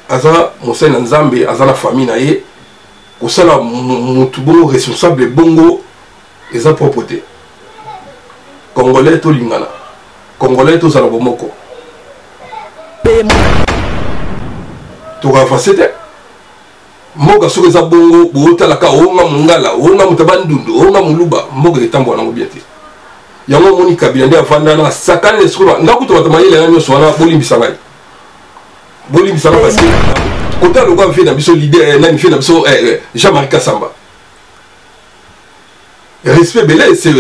aza mosai na nzambe aza na famille na ye kosala mutu bongo responsable bongo eza propreté congolais tolingana congolais tozala bomoko tokavance te mboka soki eza bongo bootalaka oonga mongala oonga moto bandundu oonga moluba mboka etambola nango bien te yango omoni kabila nde avanda na sakani esikola ngakuta bato mayele ya nyonso wana bolimbisa ngai parce que kota lokwa mfe na biso leader nani mfe na biso Jean-Marie Kasamba respect belé c'est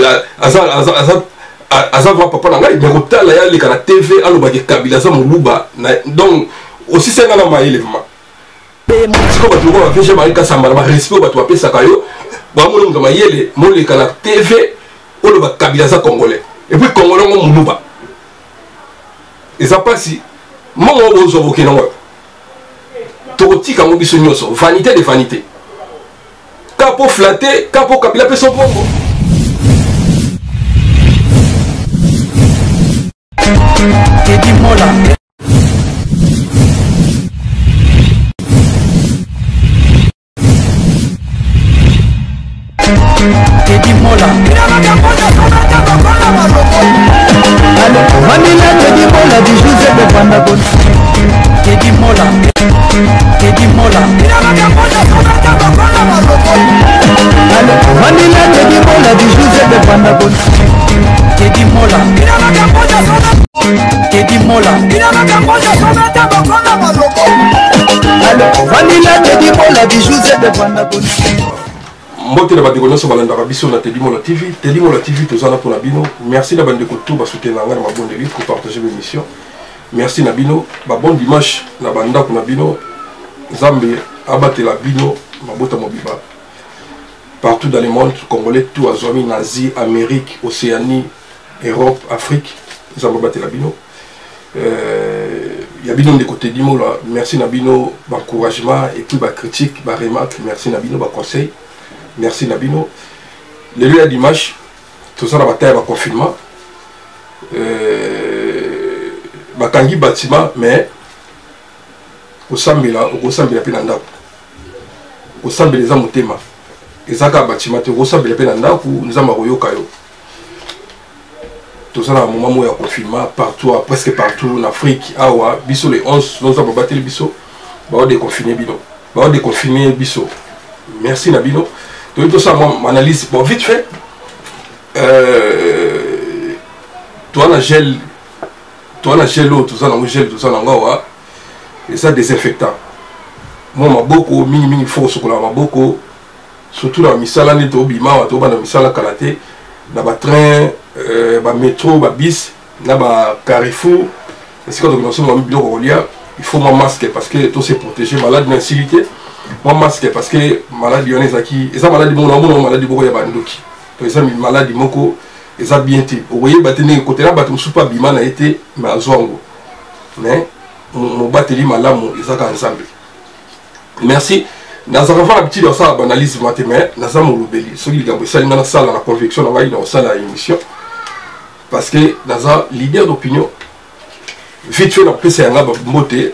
aza va papa na ngai mais kotala ya leka na TV alobaki kabila za moluba donc aussi senga na mayele vraiment siko bato lokwa bafe Jean-Marie Kasamba na respect bato bapesaka yo bamoni moto mayele moleka na TV oloba kabila za congolais et puis congolais ngo moluba eza pasi mongo bozo bokena ngo tokotika ngo biso nyonso vanité de vanité kapo flatter kapo kabila peso bongo Teddy Mola Teddy Mola Vanilla Teddy Mola du José de Pandagon Teddy Mola Teddy Mola Vanilla Teddy Mola du José de Pandagon Teddy Mola Teddy Mola Vanilla Teddy Mola du José de Pandagon mbote na bandeko nyonso balandaka biso na Teddy Mola TV tozala mpona bino merci na bandeko to basoutenir ngai na mabondeli kopartage l'émission merci na bino babon dimanche na bandako na bino nzambe abatela bino mabota mobiba partout dans le monde congolais tout azwami na Asie Amérique Océanie Europe Afrique nzambe abatela bino ya bino ndeko Teddy Mola merci na bino encouragement et puis critique remarque merci na bino conseil merci Nabino. Le lieu à dimanche, tout ça, la bataille, le confinement. Bakangi bâtiment, mais au Sambila, au Sambila Penanda. Au Sambila, les Amotema. Et ça, bâtiment, au Sambila Penanda, nous avons Royo Kayo. Tout ça, à un moment où il y a confinement, partout, presque partout, en Afrique, Awa, Bisso, les 11, nous avons battu le Bisso. Bah, déconfiné Bino. Bah, déconfiné Bisso. Merci Nabino. Tout ça, mon analyse, bon, vite fait. Toi, on a gel, l'eau, tout ça, on a gel, tout ça, on a et ça, désinfectant. Moi, ma beaucoup, mini force, ma beaucoup, surtout dans la misala, net au bima, dans la misala kalaté, dans le train, le métro, le bis, dans le carrefour, c'est quand on a il faut un masque parce que tout c'est protégé, malade d'incilité. Moi masque parce que maladie yonezaki eza maladie bon maladie boko ya bandoki to eza maladie moko eza bien te oye batene côté là bato supa bima na été mais azwango mais mon bateli malamu eza ka ensemble merci naza fa l'habitude de ça analyse mathématique naza mo lobeli so ligambo sali na sala na conviction na ngai na sala émission parce que naza leader d'opinion vite fait na pesa yanga mbote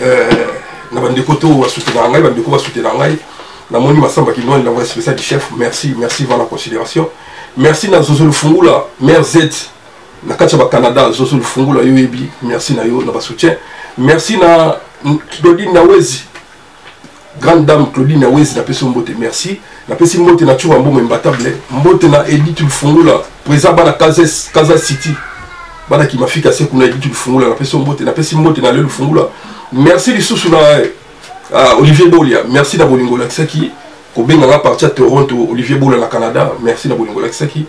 na bandeko to basoutenir ngai bandeko basoutenir ngai na moni masamba ki non l'envoyé spécial du chef merci pour la considération merci na Zozo Lufungula mère Z na kacha Canada Zozo Lufungula yoyebi merci na yo na ba soutien merci na Claudine Nawezi grande dame Claudine Nawezi na peso mbote merci na pesi mbote na chuwa mbomo imbatable mbote na Edith Lufungula président bana Kaza City bana ki mafika se kuna Edith Lufungula na peso mbote na pesi mbote na Lufungula. Merci les sous Olivier Bolia, merci d'avoir Bolingo Laksaki, Kobenga parti à Toronto, Olivier Bolia na Canada, merci d'avoir Bolingo Laksaki.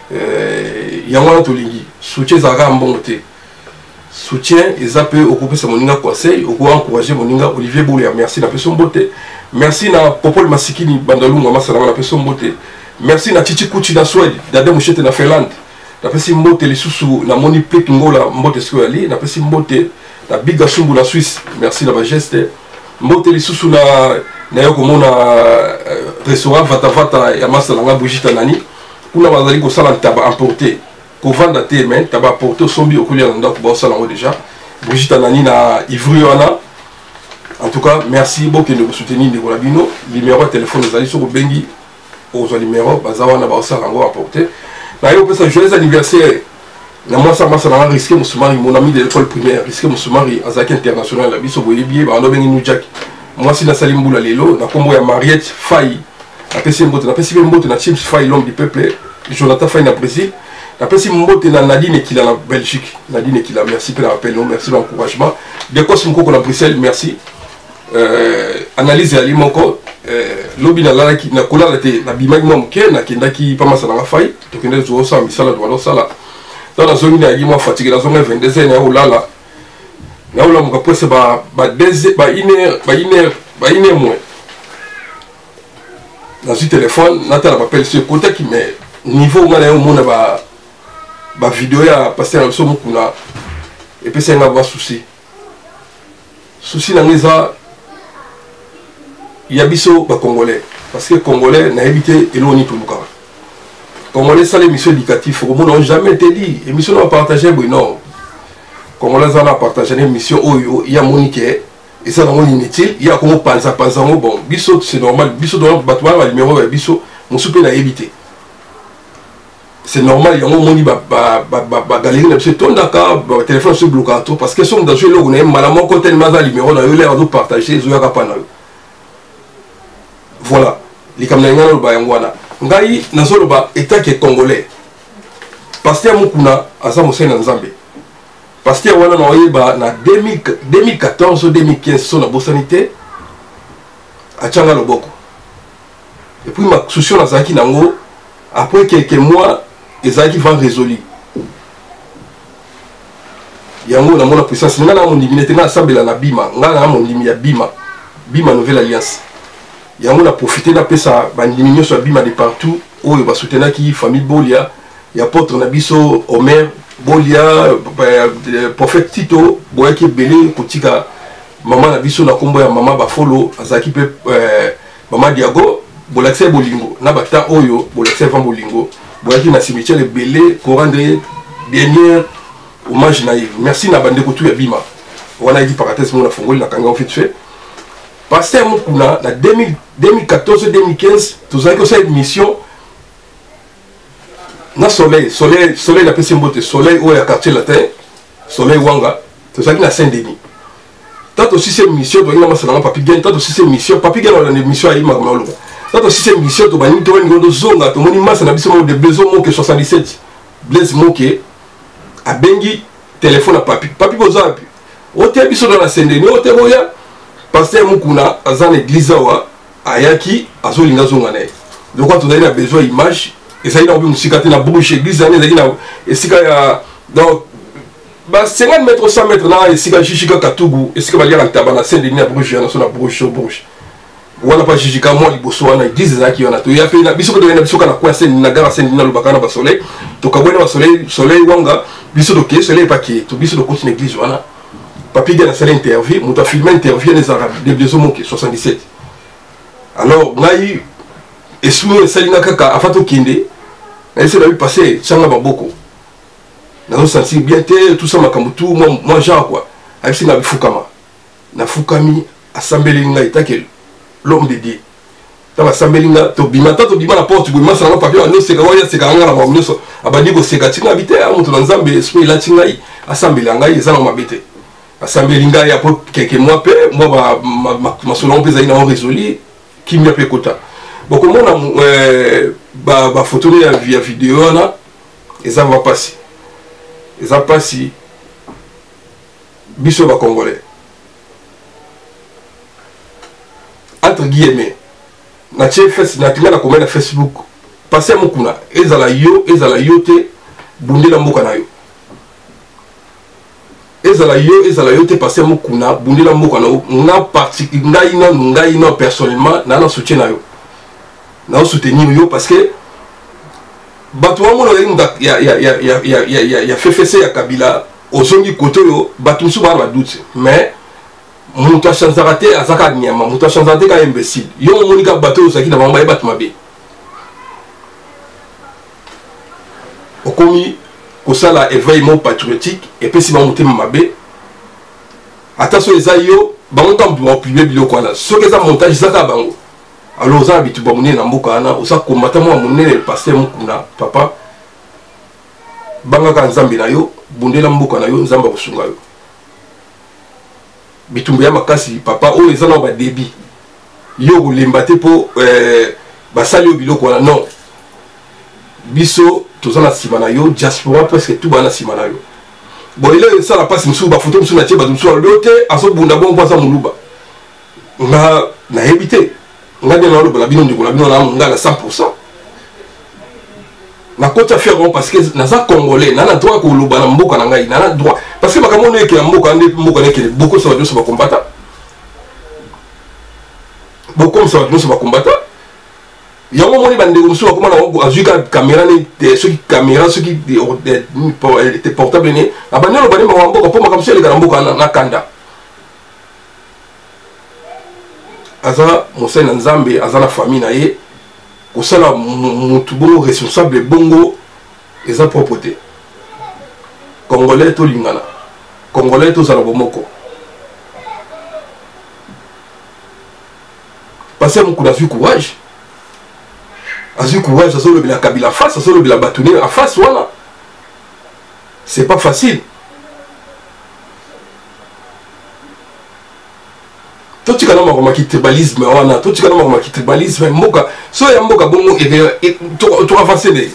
Yamana Tolingi, soutien Zara Mbongote, soutien et ça peut occuper sa moninga conseil, au encourager moninga Olivier Bolia, merci na personne beauté, merci na Popol Masikini Bandalunga Masala na personne beauté, merci na Titi Kuchi na Suède, Dada Mouchete na Finlande, na personne beauté les sous na Moni Plek Ngola Mbote Skoali, na personne beauté. La Big Gachumbu la Suisse, merci la geste. Mbote li susu na yoko mona restaurant Vata ya masalanga Brigitte Nani. Kuna bazali ko sala taba emporter. Ko vanda te men taba porter sombi okulia nda ko sala ngo déjà. Brigitte Nani na Ivry wana En tout cas, merci beaucoup de vous soutenir de Golabino. Numéro de téléphone, vous allez sur le Bengi. Aux numéros, Bazawana Bassa Rango apporté. D'ailleurs, pour ça, joyeux anniversaire. Moi, ça m'a risqué mon ami de l'école primaire, risqué Moussoumari, Azaki International, la biso Boyebier, Bando Bengi Jack. Moi, si na Salimboula Lelo, na Kombo ya Mariette Faye, na Pessi Mbote, na Chips Faye, l'homme du peuple, Jonathan Faye na Brésil, na Pessi Mbote na Nadine Kila na Belgique. Nadine Kila, merci pour l'appel, merci pour l'encouragement. Dekos Mkoko na Bruxelles, merci. Analyse ya Limoko, lobi na lala ki na kola te na bimaki mwa muke na kendaki pa masala nga fai to kende zo sa misala do walo sala dans la zone ya yimo fatigué dans zone 22 na olala na ola muka pose ba ine moins dans ce téléphone na tala appel sur côté qui mais niveau ngana yo mona ba vidéo ya passer na so mukuna et puis c'est nga ba souci na ngeza il y a biso ba congolais parce que congolais n'a évité eloni tout le cas congolais ça l'émission éducative au monde n'a jamais été dit émission on partager non congolais on a partagé une émission où il y a monique et ça dans inutile il y a comme panza bon biso c'est normal biso dans batwa le numéro biso mon souper n'a évité c'est normal il y a un moni ba galerie na c'est ton d'accord téléphone sur blocato parce que son dans jeu là on est malamment côté le maza numéro na yo l'air de partager zo ya kapana. Voilà, les Kamnaïna le Bayangwana. Ngai Nazoloba état qui est congolais. Pasteur Mukuna, Azam Hussein Nzambe. Pasteur Wana Noyeba, na 2014 ou 2015, sur la bosanité, à Tchanga Loboko. Et puis ma soucion à Zaki Nango, après quelques mois, Zaki va résolu. Yango na mon puissance, n'a mon divinité, n'a Sambela na Bima, n'a mon divinité Bima, Bima Nouvelle Alliance. Il y a profité de ça, il sur Bima de partout, où il va soutenir qui famille Bolia, il y a apôtre Nabiso, Omer, Bolia, prophète Tito, Boya qui est belé, Kotika, maman Nabiso, na combo ya maman Bafolo, Azaki pe, maman Diago, Bolaxe Bolingo, Nabata Oyo, Bolaxe Van Bolingo, Boya qui na cimetière belé, pour rendre dernier hommage naïf. Merci na bande kotou ya Bima. On a dit parenthèse, mon afongoli na kanga fait fait. Pasteur Mukuna, en 2014-2015, tout ça, c'est une mission. Na soleil, la PC Mbote, soleil où il y a quartier latin, soleil Wanga, tout ça, na Saint-Denis. Tant aussi c'est une mission, tu as dit, papi gagne, tant aussi c'est une mission, papi gagne, on a une mission à Imagamalo. Tant aussi c'est une mission, tu as dit, tu as une zone, tu as dit, masse, on a besoin de Blaise Moke 77, Blaise Moke, à Bengi, téléphone à papi, papi Boza, au thé, biso dans la Saint-Denis, au thé, boya. Pasteur Mukuna, Azan Église Ayaki, Azolinga Zongane. Donc, quand on a besoin d'image, et ça y est, on a une bouche, l'église, et si donc, 50 mètres, 100 mètres, et si Chichika Katougou, et si on va lire en tabac, Saint-Denis, bouche, bouche. On n'a pas Chichika, moi, les Bossoana, l'église, qui en a tout. Il y a fait une biso de Nabiso, qu'on a quoi, c'est Nagara, Saint-Denis, le Bacana, Soleil, donc, à soleil, Wanga, biso de soleil, paquet, tout biso de continue l'église, voilà. Papi a fait l'interview, on a filmé l'interview des Arabes, des Blaisomoke, 77. Alors, on a eu, et sous le Salina Kaka, à Fato Kinde, on a essayé de passer, Tchanga Baboko. On a senti bien, tout ça, Makamutu, moi, genre quoi. A essayé de Fukama. Na Fukami, à Sambelinga, et taquel, l'homme dédié. Dans la Sambelinga, Tobima, la porte, tu ça va papier, on c'est quand même, à Banigo, c'est quand tu habitais, à Montanzambe, esprit latingaï, à Sambelinga, ils ont m'habité. Sambelinga il y a quelques mois moi ma selon pesa ina résolu qui m'y a fait quota donc comment on a photo via vidéo là et ça va passer biso ba congolais entre guillemets na chef na tinga na comment na Facebook passer Mukuna ezala yo te bundela mboka na yo ezala yo te passer Mukuna bundela mboka na yo nga parti ngai no personnellement na soutien na yo na soutenir yo parce que bato wa mona ya FFC ya Kabila ozongi koto yo bato musu ba doute mais muto chanzara te azaka nyama muto chanzara te ka imbécile yo monika bato osaki na bamba bato mabe okomi kosala éveillement patriotique et puis si ba motema mabe attention eza yo bango ntambu bapublie biloko wana soki eza montage ezaka bango alors oza na bitu bamonene na mboka wana oza komata mwa monene paster mokuna papa bangaka nzambe na yo bundela mboka na yo nzambe akosunga yo bitumbu ya makasi papa oyo eza na badebi yo kolemba te mpo basali yo biloko wana non biso toza na nsima na yo diaspora presque tout bana nsima na yo bon ele esala mpasi mosusu bafoto mosusu natie bato mosusu alo te azobunda bongo mpo aza moluba nga nayebi te nga nde naloba na bino ndeko na bino na nga na 100%. nakoti affaire ngo parce que naza congolais nana droit koloba na mboka na ngai nana droit parce que makambo ono ekela mboka nde mboka nekele bokomisa bato nyonso bakombata bokomisa bato nyonso bakombata yango moni bandeko mosusu bakoma na azwi ka caméra ne soki caméra soki portable ne abandi oloba ne makambo mboka mpo makambo mosusu eleka na mboka na kanda aza mosali na nzambe aza na famille na ye kosala mutu bongo responsable bongo eza propre te congolais tolingana congolais tozala bomoko parce que mokuna azwi courage azolobela kabila face azolobela bato ne a face wana c'est pas facile totikana makomaki tribalisme wana totikana makomaki tribalisme mboka so ya mboka bongo toravance nde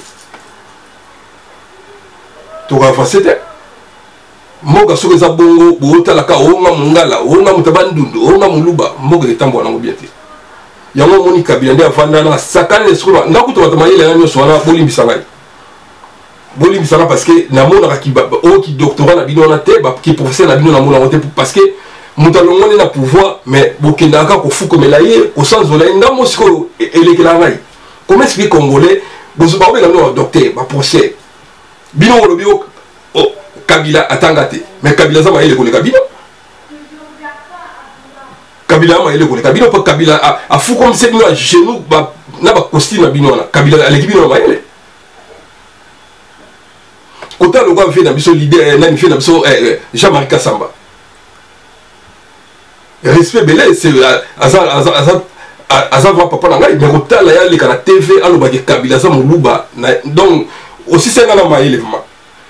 toravance te mboka soki eza bongo bootalaka oonga mongala oonga moto bandundu oonga moluba mboka etambola nango bien te yango omoni kabila nde avanda na sakani esikola ngakuta bato mayele na nyonso wana bolimbisa ngai bolimbisa nga parce que namonaka oyo kidoctorat na bino wana te kiprofesseur na bino namonango te parce que moto alongwani na pouvoir mais bokendaka kofukomela ye kosanzola ye ndambo sikoyo elekela ngai comment explique congolais baobenga bino badocteur baprocès bino olobi kabila atanga te mais kabila aza mayele koleka bino kabila ama mayele koleka bino mpo kabila afukomisa bino ya genou na bacostume na bino wana kabila aleki bino na mayele kota lokwa mfe na biso leader nani mfe na biso Jean-Marie Kasamba respect belé c'est aza voir papa na ngai mais kotala ya leka na TV alobaki kabila za moluba donc aussi c'est na mayele vraiment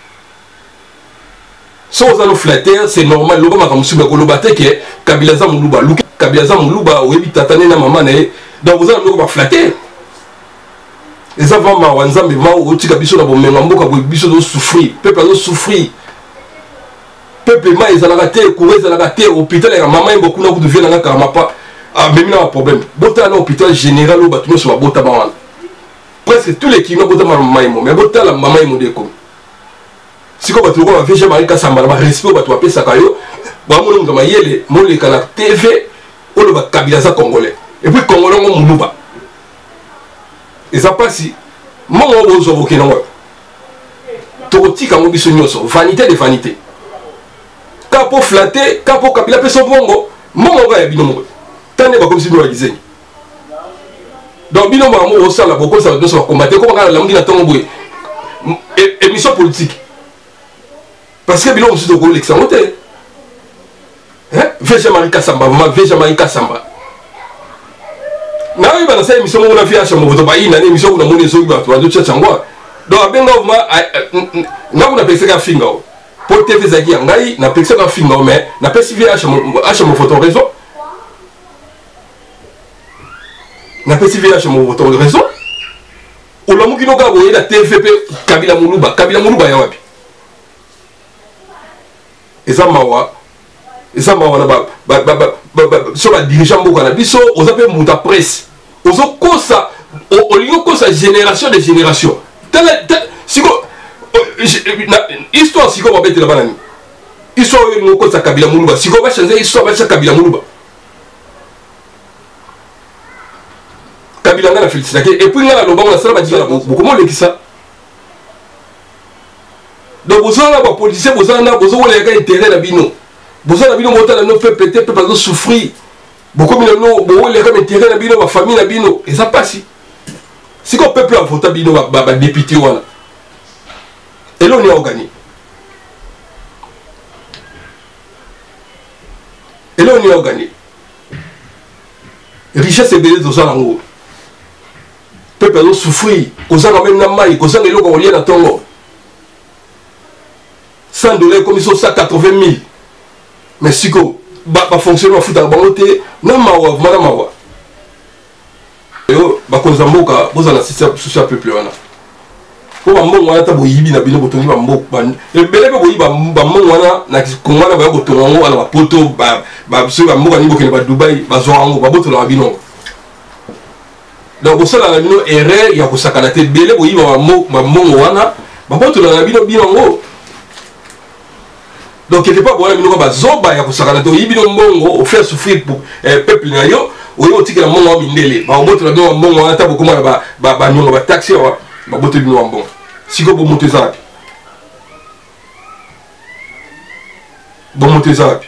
so oza no flatter c'est normal loba makambo suba koloba te ke kabila za moluba luki kabila za moluba oyebi tatane na mama na ye donc oza na biloko baflatter eza vraiment wanzambe ma otika biso na bomenga mboka boye biso tozosouffrir peuple azosouffrir peuple ma ezalaka te courant ezalaka te hôpital ya mama yembo kuna kutu vie nanga karama pa amemi na baproblème botala na hôpital général oyo bato nyonso babotama wana presque tous les kino botama na mama yembo mais botala mama yembo nde ekomi sikoyo bato lokola bavie Jean-Marie Kasamba na barespect oyo bato bapesaka yo bamononga mayele moleka na TV oyo bakabila za congolais et puis congolais ngo moluba eza mpasi mongo oyo bozwa bokena ngo tokotika ngo biso nyonso vanité de vanité ka po flatter ka po kabila peso bongo mongo ya bino moko tane bakomisi bino bagizengi donc bino mamo osala bokomisa bato nyonso bakombate koma kaka lamuki na ntongo boye émission politique parce que bino mosusu tokolekisa ngo te vie Jean-Marie Kasamba vraiment vie Jean-Marie Kasamba na oyeba na sa émission moko na vie acha moto bayina na émission kuna moni ezoki bato bazochacha ngo donc abenga vraiment nga kuna peseka finga o pour TV zaki ngai na peseka finga o mais na pesi vie acha mo photo réseau na pesi vie acha mo photo réseau olamuki no ka boye na TVP kabila moluba ya wapi eza mawa na sur la dirigeant mboka na biso oza pe muta presse ozokosa olingi okosa génération de génération siko histoire siko babetela bana ni histoire oyo olingi okosa kabila moluba siko bachange histoire bacha kabila moluba kabila nga na félicitake et puis nga na lobango na sala badikala bokomolekisa donc bozala na bapoliticien bozala na bozokoleka intérêt na bino bozala na bino botala no peuple te peuple azosouffrir bokomi na no booleka intérêt na bino bafamille na bino eza mpasi siko peuple avota bino badepute wana eloni ya ogani et là on y a gagné richesse ebele tozala yango peuple azo souffrir kozanga même na mai kozanga eloko kolia na ntongo $100 comme iso 180 000 mais siko bafonctionne bafutaka bango te na mawa vma na mawa oyo bakonza mboka bozala na susi ya peuple wana po bambongo wana ata boyibi na bino botongi bamboka ebele mpe boyibi bambongo wana na kongo wana baya kotonga yango wana bapoto soki bamboka nini bokende badubai bazwa yango babotolaka bino donc bosalaka bino erreur ya kosakana te ebele boyiba bambongo wana babotolaka na bino yango donc quelque part bowana bino bazoba ya kosakana te oyibi bino mbongo ofaire souffrir pour peuple na yo oyo otikela mbongo wa mindele babotola bino bambongo wana ata bokoma na banyonga bataxi awa babotola bino bambongo siko bomoto eza wapi bomoto eza wapi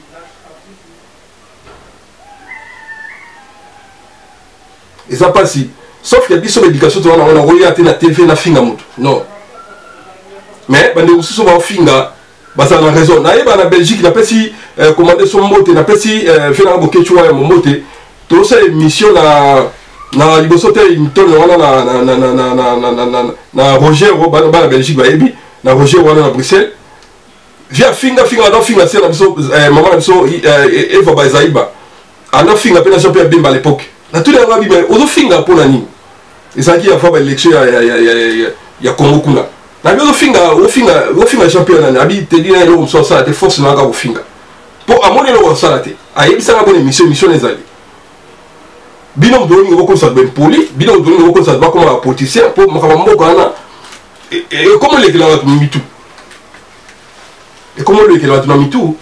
eza mpasi sauf que biso baéducation to wana wana koya te na tv na finga moto non mais bandeko mosusu baofinga bazala na raison nayeba na belgique napesi commande so mbote napesi fe nanga bokecu waya mombote tosala émission na liboso te mitone wana na roger bana belgique bayebi na roger wana na bruxelles via finga anafinga se na biso mama na biso eva bazaiba anafinga mpe na jean pierre bemba à l'époque na tuli yango abima ozofinga mpo na nini ezalaki ya fa baélection ya congo kuna nabi ofinga champion nani abi tedi na eloko mosusu asala te force na kaka kofinga mpo amoni eloko asala te ayebisaka bona émission ezali bino moto olingi bokomisa bempoli bino moto olingi bokomisa bakoma bapoliticien mpo makambo mboka wana ekoma olekela bato na mitu ekoma olekela bato na mitu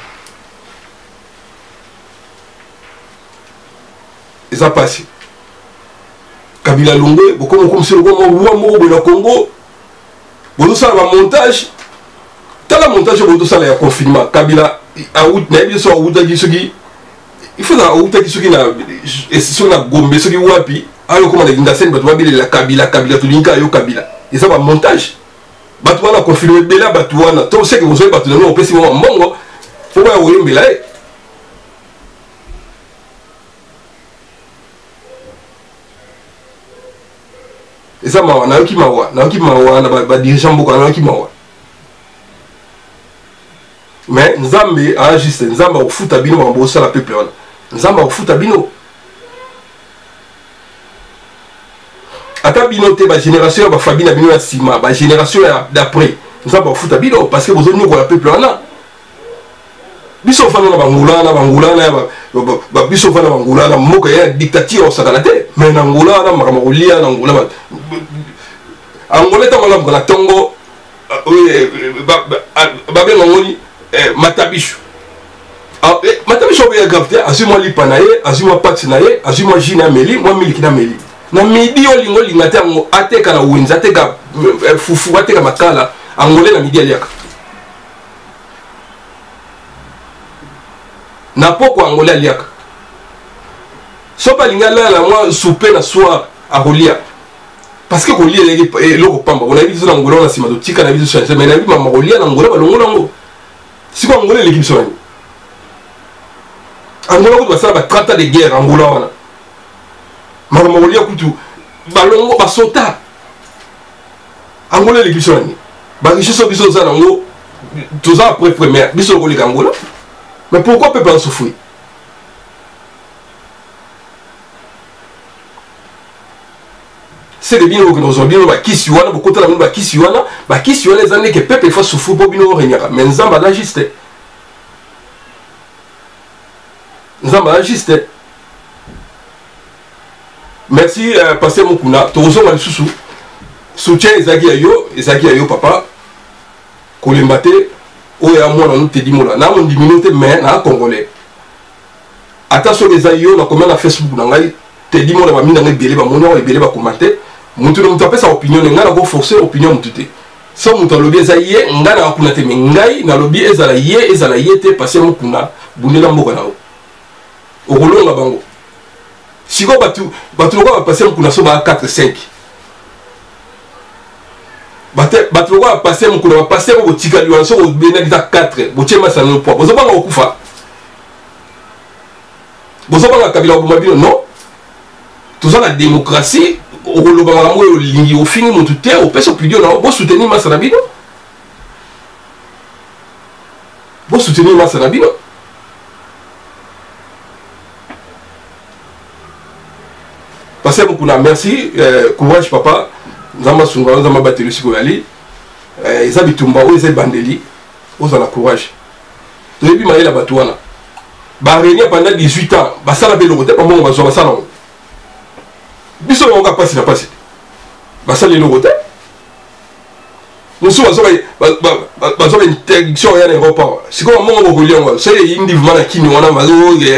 eza pasi kabila longwe bokoma okomisa lokoma roi moko boye na congo bozosala bamontage tala montage oyo bozosala ya confinement kabila nayebi biso awutaki soki ifozala awutaki soki na gombe soki wapi ayo okoma na indasene bato babelela kabila tolingi kaka yo kabila eza bamontage bato wana confirme ebele bato wana to seke bozoyi bato nango opesi mwa mbongo po baya koyombela ye eza mawa nayoki mawa na badirigant mboka nayoki mawa mais nzambe aagiste nzambe akofuta bino makambo osala peuple wana nzambe akofuta bino ata bino te bagénération ya bafamille na bino ya nsima bagénération d'après nzambe akofuta bino parce que bozonyokola peuple wana biso ofanda na bangulana biso ofanda na bangulana mboka ya dictature osakana te mais na ngulana makambo kolia na ngulana angola ntango alamuka na ntongo babenga ngoni matabisho oyo ya grave te azwi mwa lipa na ye azwi mwa pati na ye azwi mwa jus na meli mwa miliki na meli na midi olingo olinga te yango ateka na wenzi ateka fufu ateka makala angole na midi aliaka na poko angole aliaka so alingi alala mwa soupe na soir akolia parce que kolia eloko pamba onayebi biso na ngola wana nsima totika na biso change mais nayebi mama kolia na ngola balongo nango siko angola eleki biso nani angola kutu basala ba 30 ans de guerre angola wana makambo kolia kutu balongo basota angola eleki biso nani barichesse biso oza nango toza après première biso koleka angola mais pourquoi peuple en souffrir c'est de bien que nous avons bien bakisi wana bokota na bino bakisi wana eza ndeke peuple fa souffrir po bino orenyaka mais nzamba la juste merci pasteur Mukuna tozonga lisusu soutien ezaki ya yo papa kolemba te oyo ya mwana no tedi mola na mondimino te mais na congolais ata soki eza yo na komia na facebook na ngai tedi mola bamini na ngai ebele bamoni awa ebele bakomante mutu na mutu apesa opinion ne ngai nakoforce opinion mutu te so mutu alobi eza ye ngai nakakuna te me ngai nalobi ezala ye te pase mokuna bundela mboka na o okolonga bango siko bato lokola bapase mokuna so baa 4-5 bato lokola bapase mokuna bapase mo botikali wana so kobenaki ta 4 botie masana no poa bozobanga kokufa Bozo banga kabila bomabino non. Tout ça la démocratie au lobanga mo lingi au fini mon tout terre au pèse opinion non bo soutenir Massanabino. Bo soutenir Massanabino. Passez beaucoup na merci courage papa. Nzamba sunga nzamba batelu sikoyali. Eza bitumba o eza bandeli. Ozala courage. Toyebi maïla batouana. Ba réunion pendant 18 ans, ba sala belo côté pas mon ba zo sala. Biso on ga passer la passer. Ba sala le côté. Nous sommes ba zo interdiction ya l'aéroport. C'est comme mon Mongolien, c'est indi vmana kini wana mazo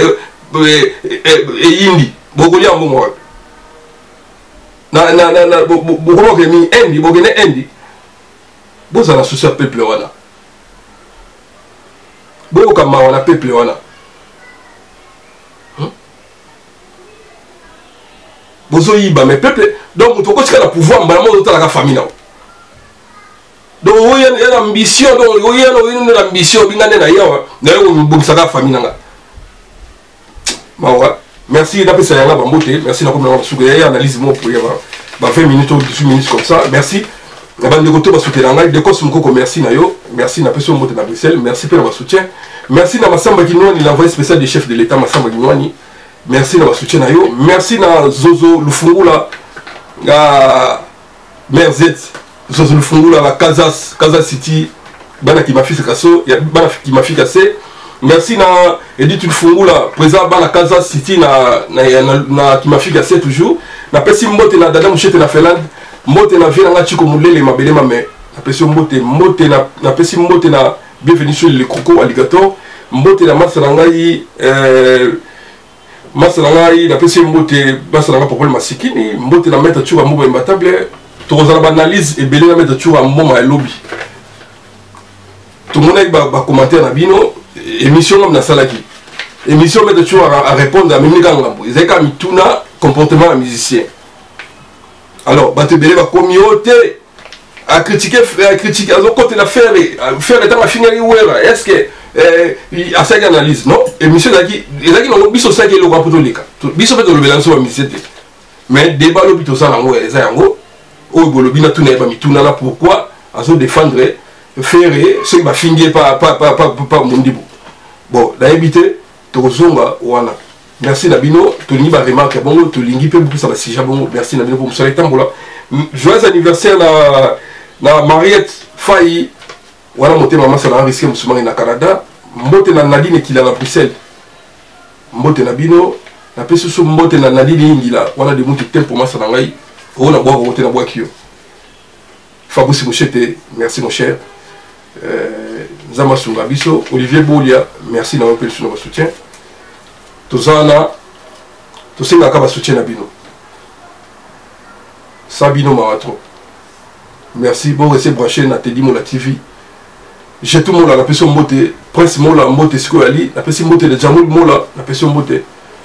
indi. Mongolien mon na bo ke mi indi, bo gene indi. Bo za la social peuple wana. Bo ka ma wana peuple wana. Bozo yiba mais peuple donc to ko tika na pouvoir mbala mo to la famille na. Donc il y a l'ambition donc il y a l'ambition bingane na yawa na yo mbongisa ka famille na nga. Mawa merci d'après ça yanga bambote merci na komela suku ya analyse mo pour yaba ba 20 minutes ou 18 minutes comme ça merci. Na bande koto ba soutenir nga de ko sumko merci na yo merci na peso mbote na Bruxelles merci pour votre soutien merci na Massamba Ginwani l'envoyé spécial du chef de l'état Massamba Ginwani. Merci na soutien na yo. Merci na Zozo Lufungula na Merzet Zozo Lufungula na Kansas City bana ki mafika kaso ya bana ki mafika se. Merci na Edith Lufungula président bana Kansas City na ki mafika se toujours. Na pesi mbote na dada mushete na Finlande mbote na vila ngati ko mulele mabele mame. Na pesi mbote na pesi mbote na bienvenue sur le Coco Alligator mbote na Masanangai Masanangai, la PC mbote, Masananga pour Masikini, mbote na mettre toujours à mot imbattable, tu as analyse et belé la mettre toujours à mot à lobby. Tout le monde va commenter na bino, émission comme na salaki. Émission mettre toujours à répondre à Mimi Gangambo. Ils ont mis tout na comportement à musicien. Alors, bah te belé va communauté à critiquer, à côté la faire état ma finir est-ce que à cette analyse non émission d'aki ezaki non biso ça qui est le grand potolika biso peut le balancer wa misete mais débat le bito ça nango eza yango o bolobi na tuna ba mituna là pourquoi azo défendre faire ce ba fingier pas mondibo bon la éviter to zonga wana merci na bino to ni ba remarque bongo to lingi pe beaucoup ça va si bon merci na bino pour me tambola joyeux anniversaire na Mariette Faye wana moté maman ça na risqué musumani na Canada mbote na Nadine kila na Bruxelles mbote na bino na peso so mbote na Nadine ingila wana de mutu tempo masa na ngai ona boa moté na boa kio Fabrice Mochete merci mon cher Nzama Sunga biso Olivier Bolia merci na peu sur notre soutien tozana tosenga ka ba soutien na bino Sabino Marato merci bon rester branché na Teddy Mola TV. J'ai tout le monde, la personne moté, Prince Mola, moté Sikoyali, la personne moté de Jamoul Mola, la personne moté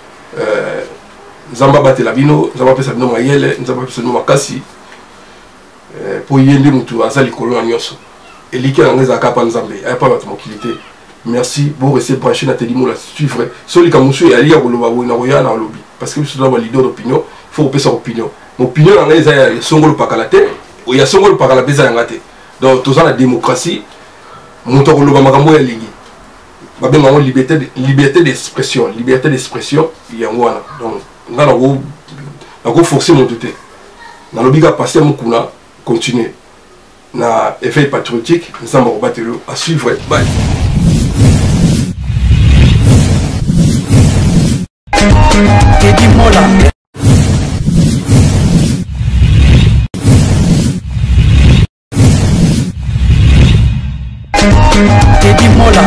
Zamba Bate Labino, Zamba Pesa Bino Mayele, Zamba Pesa Bino Makasi, pour y aller moutou, Azali Kolon Agnoso. Et l'Ika Angeza Kapa Nzambe, il n'y a pas de mobilité. Merci, bon rester branché na Teddy Mola, suivre. Soli Kamoussou et Ali Aboloba, Winaroya, na lobby. Parce que je suis dans le leader d'opinion, il faut repérer sa opinion. Mon opinion, il y a Songolo Pakalate, il y a Songolo Pakalate, donc, tout ça, la démocratie. Monto ko loba makambo ya lingi babenga ngo liberté d'expression yango wana donc ngana ko forcer mon douter na lobika passer mukuna continuer na effet patriotique nzamba ko batelo à suivre bye Teddy Mola Teddy Mola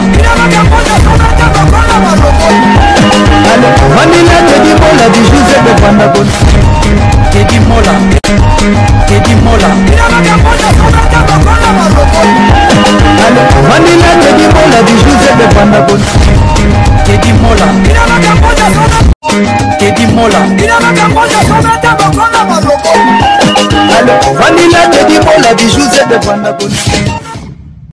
Vanilla Teddy Mola du Joseph de Pandagon Teddy Mola Teddy Mola Vanilla Teddy Mola du Joseph de Pandagon Teddy Mola Teddy Mola Vanilla Teddy Mola du Joseph de Pandagon